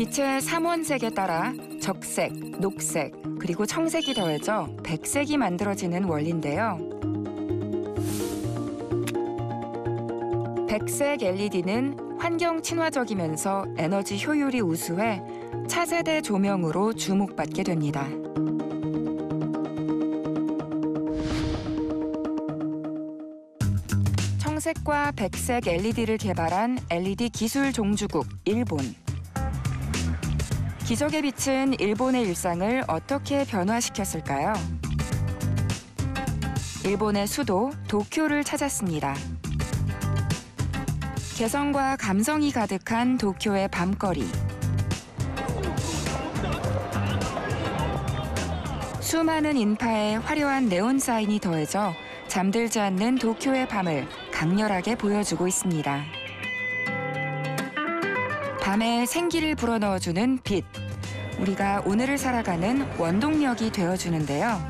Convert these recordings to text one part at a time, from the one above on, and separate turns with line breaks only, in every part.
빛의 삼원색에 따라 적색, 녹색, 그리고 청색이 더해져 백색이 만들어지는 원리인데요. 백색 LED는 환경 친화적이면서 에너지 효율이 우수해 차세대 조명으로 주목받게 됩니다. 청색과 백색 LED를 개발한 LED 기술 종주국 일본. 기적의 빛은 일본의 일상을 어떻게 변화시켰을까요? 일본의 수도 도쿄를 찾았습니다. 개성과 감성이 가득한 도쿄의 밤거리. 수많은 인파에 화려한 네온 사인이 더해져 잠들지 않는 도쿄의 밤을 강렬하게 보여주고 있습니다. 밤에 생기를 불어넣어주는 빛. 우리가 오늘을 살아가는 원동력이 되어주는데요.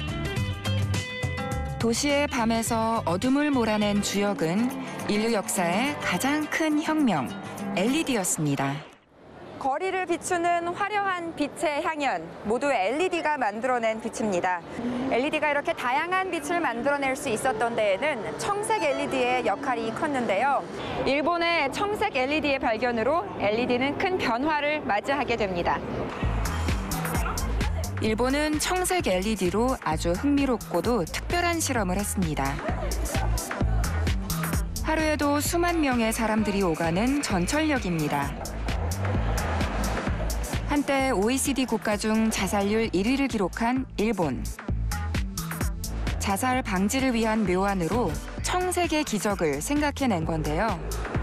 도시의 밤에서 어둠을 몰아낸 주역은 인류 역사의 가장 큰 혁명, LED였습니다.
거리를 비추는 화려한 빛의 향연, 모두 LED가 만들어낸 빛입니다. LED가 이렇게 다양한 빛을 만들어낼 수 있었던 데에는 청색 LED의 역할이 컸는데요. 일본의 청색 LED의 발견으로 LED는 큰 변화를 맞이하게 됩니다.
일본은 청색 LED로 아주 흥미롭고도 특별한 실험을 했습니다. 하루에도 수만 명의 사람들이 오가는 전철역입니다. 한때 OECD 국가 중 자살률 1위를 기록한 일본. 자살 방지를 위한 묘안으로 청색의 기적을 생각해낸 건데요.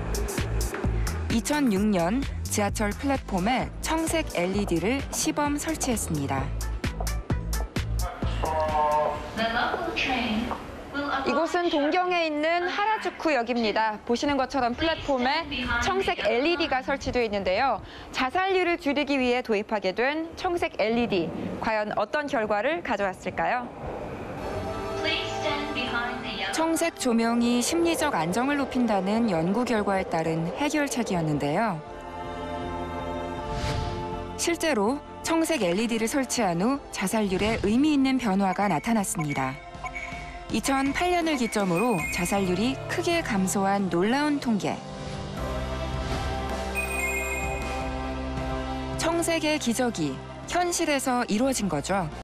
2006년 지하철 플랫폼에 청색 LED를 시범 설치했습니다.
이곳은 동경에 있는 하라주쿠역입니다. 보시는 것처럼 플랫폼에 청색 LED가 설치되어 있는데요. 자살률을 줄이기 위해 도입하게 된 청색 LED. 과연 어떤 결과를 가져왔을까요?
청색 조명이 심리적 안정을 높인다는 연구 결과에 따른 해결책이었는데요. 실제로 청색 LED를 설치한 후 자살률에 의미 있는 변화가 나타났습니다. 2008년을 기점으로 자살률이 크게 감소한 놀라운 통계. 청색의 기적이 현실에서 이루어진 거죠.